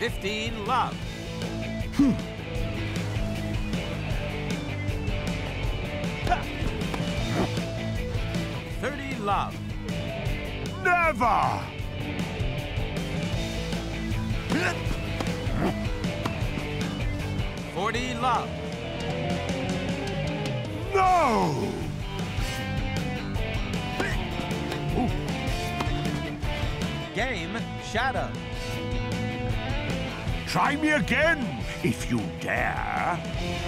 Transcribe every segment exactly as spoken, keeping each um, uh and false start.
fifteen, love. thirty, love. Never! forty, love. No! Game, shadow. Try me again, if you dare.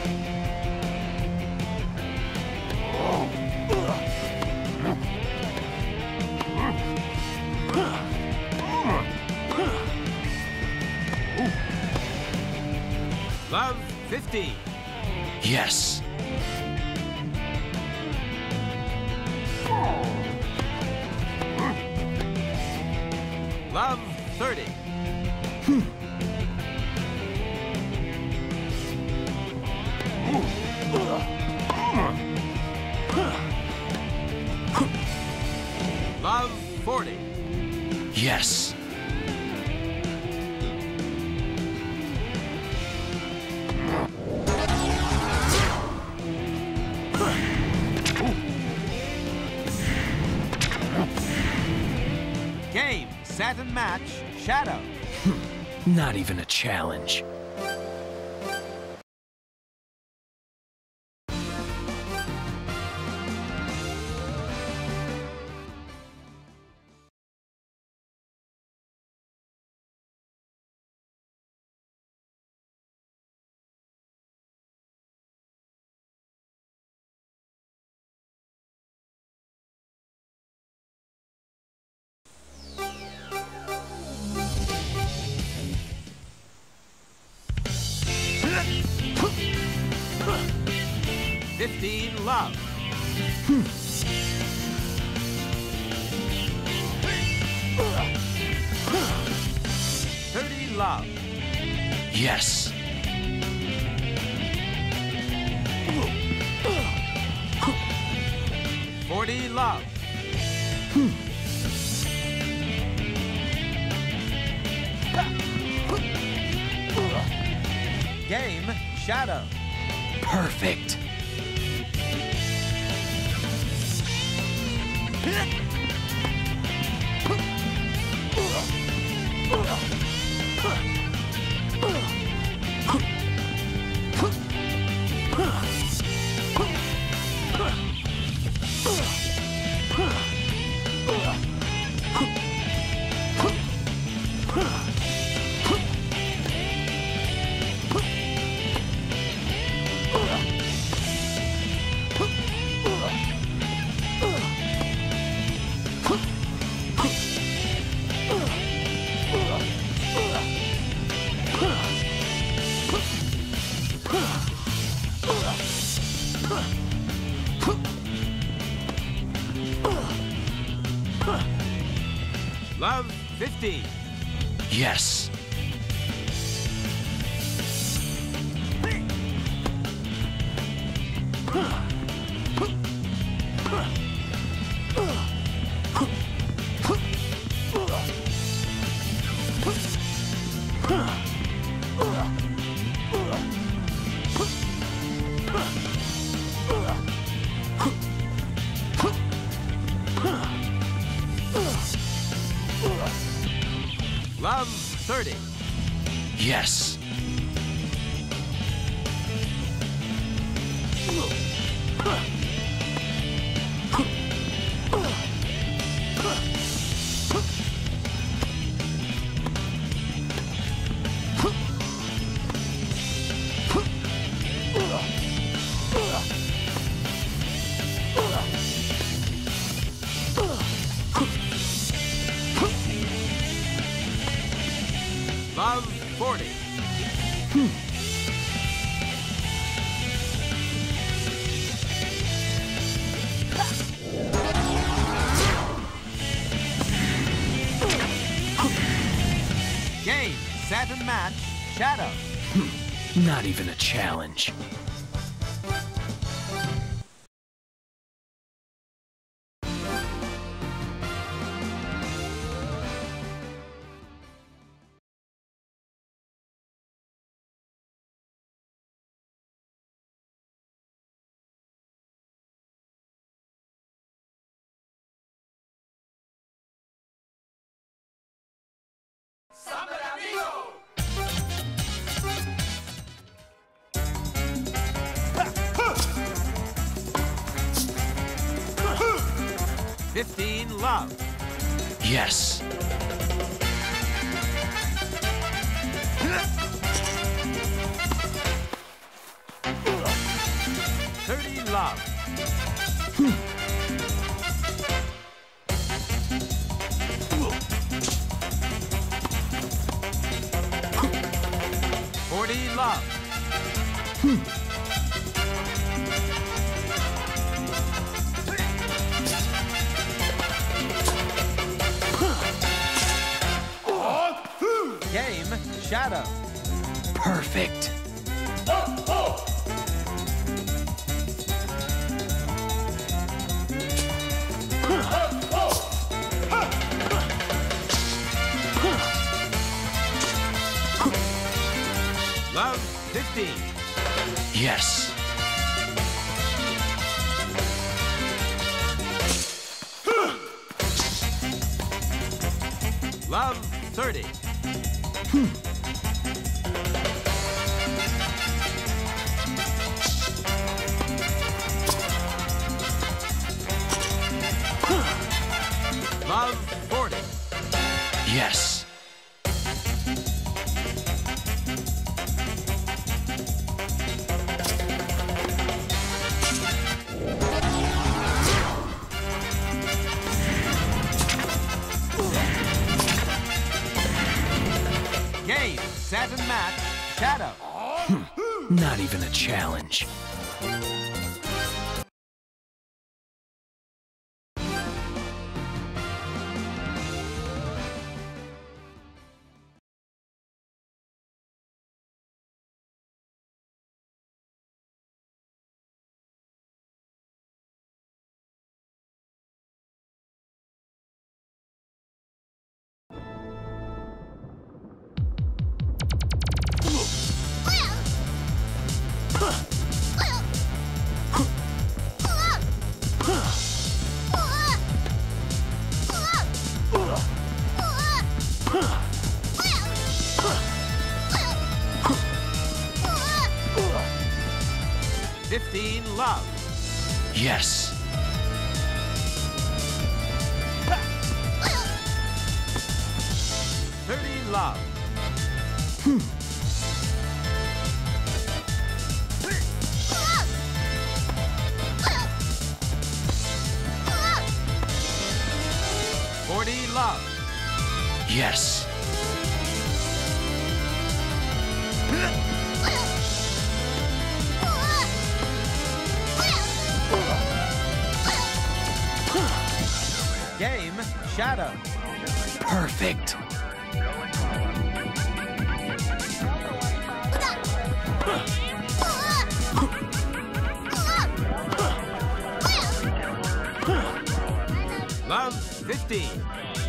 Love, fifty. Yes. Love, thirty. Love, forty. Yes. Game, set and match, shadow. Not even a challenge. fifteen, love. thirty, love. Yes. forty, love. Game, shadow. Perfect. Love, fifty. Yes. Love, thirty. Yes. Love, forty. Game, set and match, shadow. Not even a challenge. Fifteen, love. Yes. Thirty, love. Forty, love. Game, shadow. Perfect. Love, fifteen. Yes. Love, thirty. Love, forty. Yes. Game, set and match, shadow. Not even a challenge. Fifteen, love. Yes. Thirty, love. Forty, love. Yes. Game, shadow. Perfect. Love, fifteen.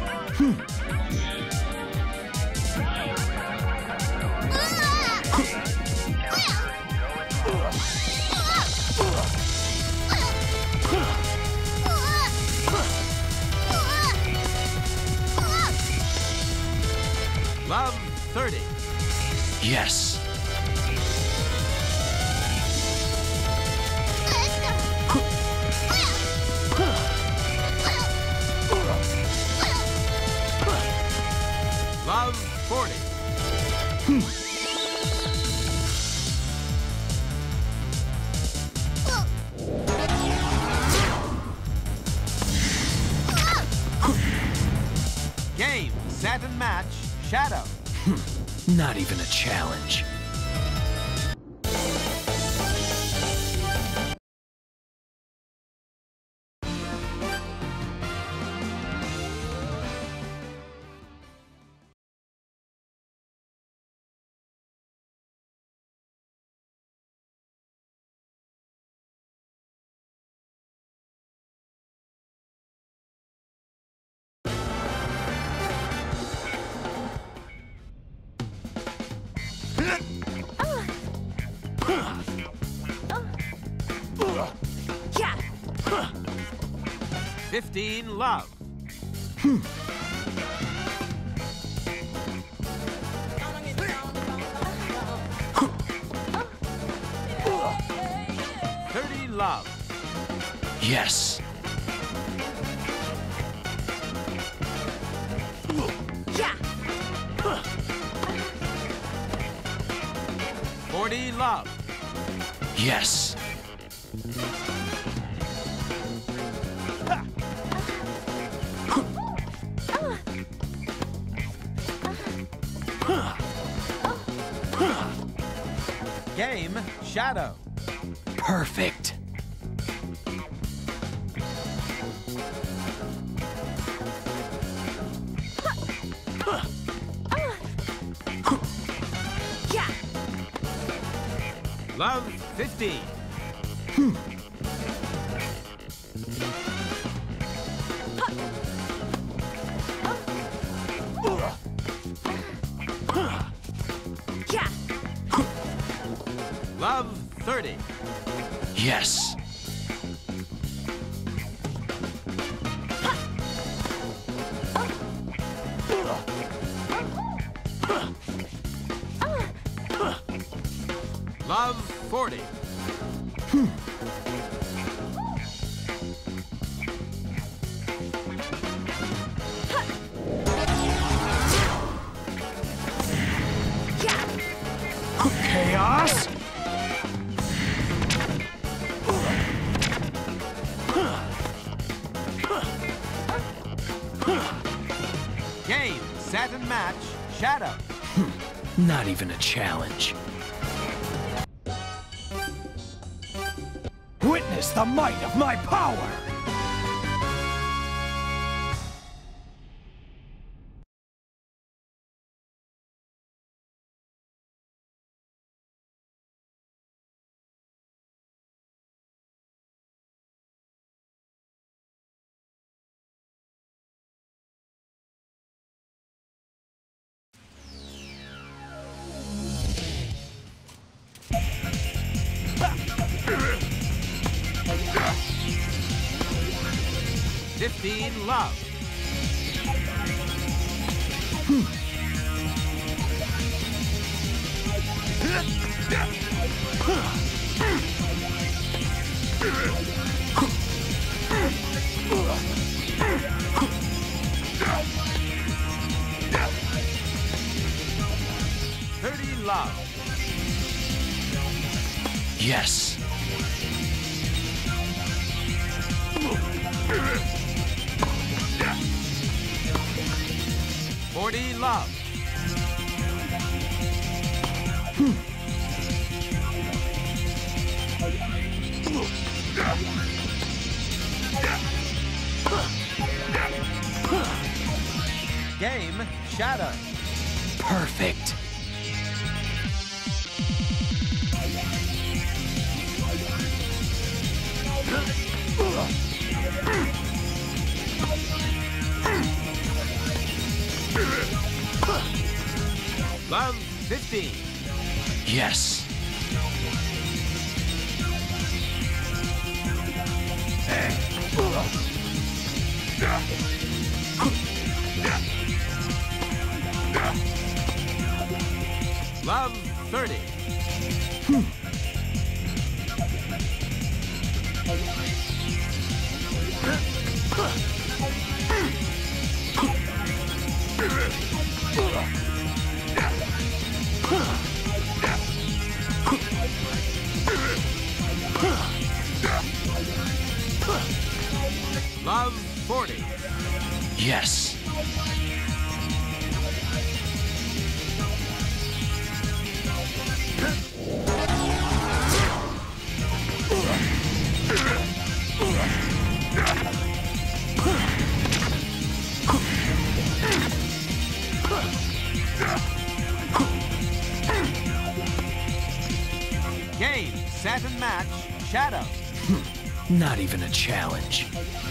Love, thirty. Yes. Love, forty. Game, set and match, shadow. Not even a challenge. Fifteen, love. Love. Yes. Yeah. forty Love. Yes. Game Shadow. Perfect. Yeah. Love fifteen. Yeah. Love thirty. Yes. Love forty. Yeah. Chaos? Game Set and Match Shadow. Not even a challenge. Witness the might of my power! fifteen Love. thirty Love. Yes. forty Love. Game Shadow. Perfect. Love fifteen. Yes. Love thirty. Love forty. Yes. Game Set and Match Shadow. Not even a challenge.